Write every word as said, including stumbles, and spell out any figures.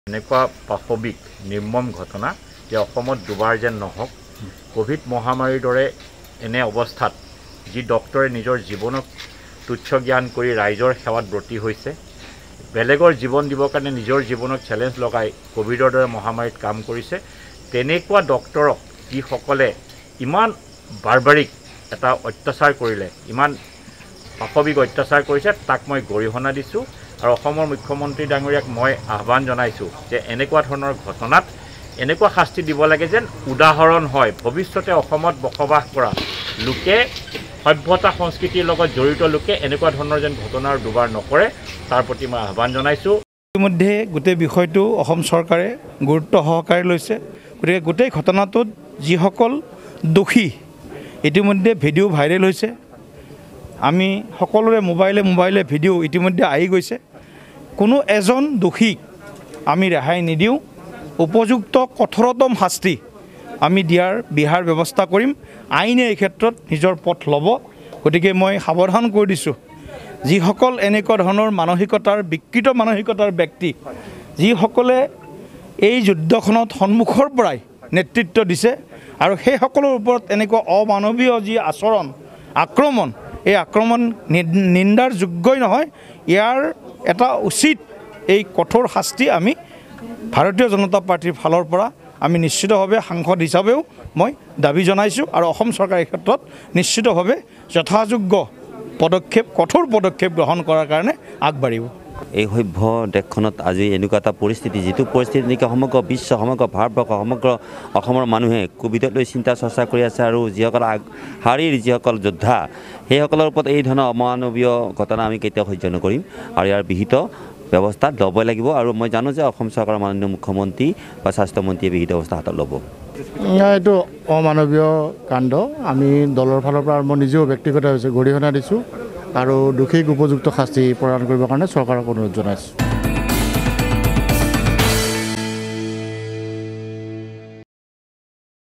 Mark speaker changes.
Speaker 1: এনেকুৱা পাশবিক নিৰ্মম ঘটনা যে অসমত দুবাৰ যেন নহওক কোভিড মহামাৰীৰ দৰে এনে অৱস্থাত যি ডক্টৰে নিজৰ জীৱনক তুচ্ছ জ্ঞান কৰি ৰাইজৰ সেৱাত ব্ৰতী হৈছে বেলেগৰ জীৱন দিবৰ কাৰণে নিজৰ জীৱনক চেলেঞ্জ লগাই কোভিডৰ দৰে মহামাৰীত কাম কৰিছে তেনেকুৱা ডক্টৰক যিসকলে ইমান বাৰবাৰিক এটা অত্যাচাৰ কৰিলে ইমান পাশবিক অত্যাচাৰ কৰিছে তাক মই গৰিহণা দিছোঁ আৰু অসমৰ মুখ্যমন্ত্ৰী ডাঙৰীয়াক মই আহ্বান জনাইছোঁ যে এনেকুৱা ধৰণৰ ঘটনাত এনেকুৱা শাস্তি দিব লাগে যেন উদাহৰণ হয় ভৱিষ্যতে অসমত বসবাস কৰা লোকে সভ্যতা সংস্কৃতিৰ লগত জড়িত লোকে এনেকুৱা ধৰণৰ যেন ঘটনাৰ দুবাৰ নকৰে তাৰ প্ৰতি মই আহ্বান জনাইছোঁ।
Speaker 2: ইতিমধ্যে গোটেই বিষয়টো অসম চৰকাৰে গুৰুত্ব সহকাৰে লৈছে গতিকে গোটেই ঘটনাটোত যিসকল দোষী ইতিমধ্যে ভিডিঅ' ভাইৰেল হৈছে আমি সকলোৰে মোবাইলে মোবাইলে ভিডিঅ' ইতিমধ্যে আহি গৈছে কোনো এজন দোষীক আমি ৰেহাই নিদিওঁ উপযুক্ত কঠোৰতম শাস্তি আমি দিয়াৰ বিহাৰ ব্যৱস্থা কৰিম আইনে এই ক্ষেত্ৰত নিজৰ পথ ল'ব গতিকে মই সাৱধান কৰি দিছোঁ যিসকল এনেকুৱা ধৰণৰ মানসিকতাৰ বিকৃত মানসিকতাৰ ব্যক্তি যিসকলে এই যুদ্ধখনত সন্মুখৰ পৰাই নেতৃত্ব দিছে আৰু সেই সকলৰ ওপৰত এনেকুৱা অমানৱীয় যি আচৰণ আক্ৰমণ এই আক্ৰমণ নিন্দাৰ যোগ্যই নহয় ইয়াৰ এটা উচিত এই কঠোৰ শাস্তি আমি ভাৰতীয় জনতা পাৰ্টিৰ ফালৰ পৰা আমি নিশ্চিতভাৱে সাংসদ হিচাপেও মই দাবী জনাইছোঁ আৰু অসম চৰকাৰে এই ক্ষেত্ৰত নিশ্চিতভাৱে যথাযোগ্য পদক্ষেপ কঠোৰ পদক্ষেপ গ্ৰহণ কৰাৰ কাৰণে আগবাঢ়িব।
Speaker 3: এই সভ্য দেশখনত আজি এনেকুৱা এটা পৰিস্থিতি যিটো পৰিস্থিতি নেকি সমগ্ৰ বিশ্ব সমগ্ৰ ভাৰতবৰ্ষ সমগ্ৰ অসমৰ মানুহে কোভিডক লৈ চিন্তা চৰ্চা কৰি আছে আৰু যিসকল শাৰীৰ যিসকল যোদ্ধা সেইসকলৰ ওপৰত এই ধৰণৰ অমানৱীয় ঘটনা আমি কেতিয়াও সহ্য নকৰিম আৰু ইয়াৰ বিহিত ব্যৱস্থা ল'বই লাগিব আৰু মই জানো যে অসম চৰকাৰৰ মাননীয় মুখ্যমন্ত্ৰী বা স্বাস্থ্যমন্ত্ৰীয়ে বিহিত ব্যৱস্থা হাতত ল'ব।
Speaker 4: এইটো অমানৱীয় কাণ্ড আমি দলৰ ফালৰ পৰা মই নিজেও ব্যক্তিগত হৈছে গৰিহণা দিছোঁ আৰু দোষীক উপযুক্ত শাস্তি প্ৰদান কৰিবৰ কাৰণে চৰকাৰক অনুৰোধ জনাইছোঁ।